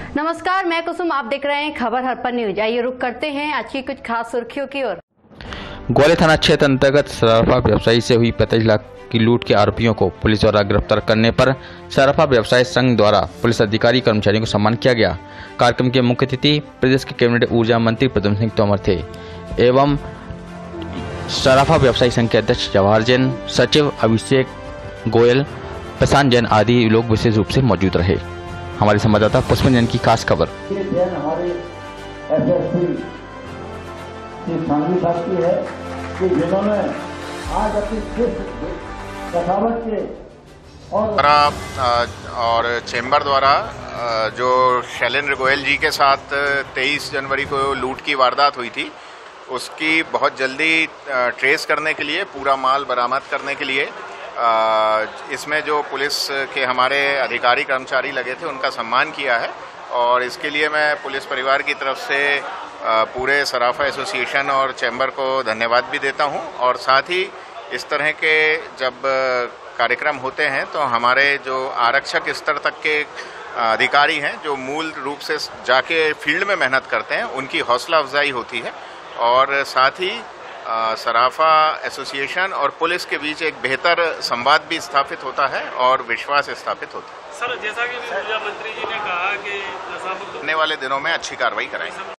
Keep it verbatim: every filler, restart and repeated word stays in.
नमस्कार, मैं कुसुम, आप देख रहे हैं खबर हरपन न्यूज। आइए रुक करते हैं आज की कुछ खास सुर्खियों की ओर। ग्वालियर थाना क्षेत्र अंतर्गत सराफा व्यवसायी से हुई पैंतालीस लाख की लूट के आरोपियों को पुलिस द्वारा गिरफ्तार करने पर सराफा व्यवसाय संघ द्वारा पुलिस अधिकारी कर्मचारियों को सम्मान किया गया। कार्यक्रम के मुख्य अतिथि प्रदेश के कैबिनेट ऊर्जा मंत्री प्रद्युम्न सिंह तोमर थे एवं सराफा व्यवसायी संघ के अध्यक्ष जवाहर जैन, सचिव अभिषेक गोयल, प्रशांत जैन आदि लोग विशेष रूप से मौजूद रहे। हमारे संवाददाता पुष्पन जैन की खास खबर। हमारे सांघवी साथी है कि जिन्होंने आज अपनी कथावत के और और चैम्बर द्वारा जो शैलेंद्र गोयल जी के साथ तेईस जनवरी को लूट की वारदात हुई थी, उसकी बहुत जल्दी ट्रेस करने के लिए, पूरा माल बरामद करने के लिए इसमें जो पुलिस के हमारे अधिकारी कर्मचारी लगे थे उनका सम्मान किया है। और इसके लिए मैं पुलिस परिवार की तरफ से पूरे सराफा एसोसिएशन और चैम्बर को धन्यवाद भी देता हूं। और साथ ही इस तरह के जब कार्यक्रम होते हैं तो हमारे जो आरक्षक स्तर तक के अधिकारी हैं, जो मूल रूप से जाके फील्ड में मेहनत करते हैं, उनकी हौसला अफजाई होती है। और साथ ही सराफा एसोसिएशन और पुलिस के बीच एक बेहतर संवाद भी स्थापित होता है और विश्वास स्थापित होता है। सर, जैसा कि ऊर्जा मंत्री जी ने कहा कि आने वाले दिनों में अच्छी कार्रवाई कराएंगे।